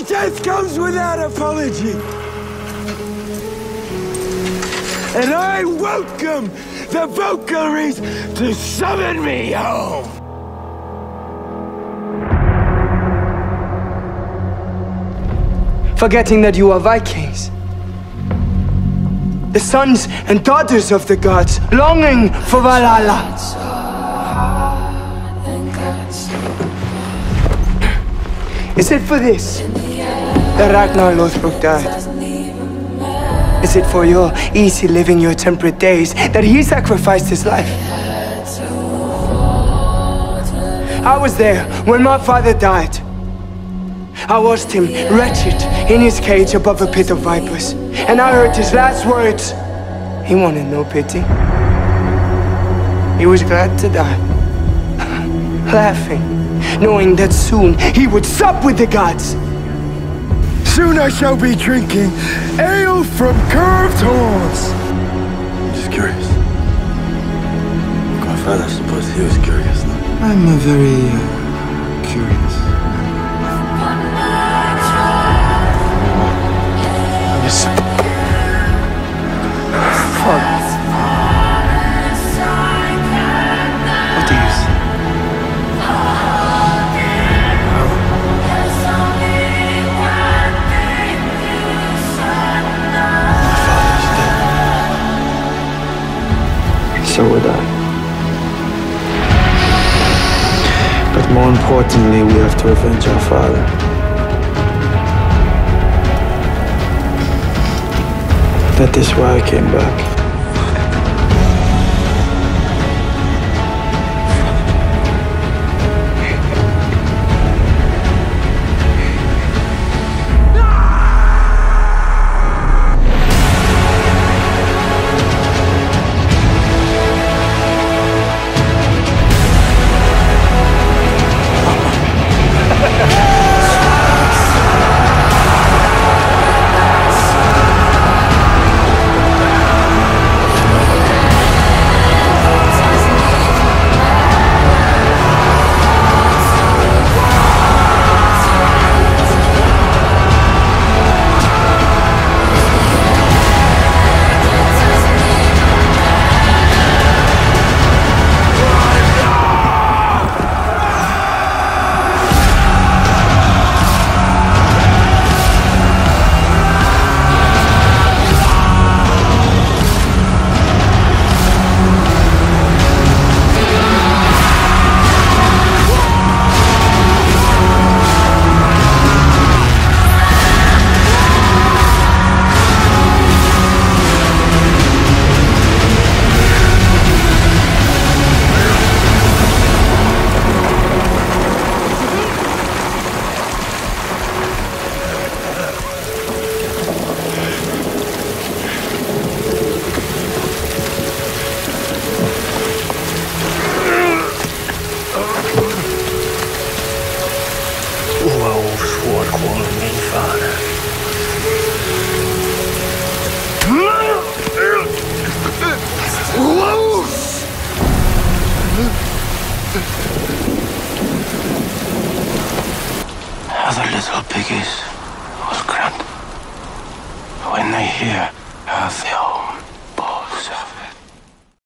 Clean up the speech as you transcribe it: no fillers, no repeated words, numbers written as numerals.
My death comes without apology. And I welcome the Valkyries to summon me home. Forgetting that you are Vikings. The sons and daughters of the gods, longing for Valhalla. Is it for this that Ragnar Lothbrok died? Is it for your easy living, your temperate days, that he sacrificed his life? I was there when my father died. I watched him wretched in his cage above a pit of vipers, and I heard his last words. He wanted no pity. He was glad to die, laughing, knowing that soon he would sup with the gods. Soon I shall be drinking ale from curved horns. I'm just curious. My father, I suppose he was curious, no? I'm a very curious man. Yes. Father. What do you say? So would I. But more importantly, we have to avenge our father. That is why I came back. Other little piggies was grunt when they hear how they all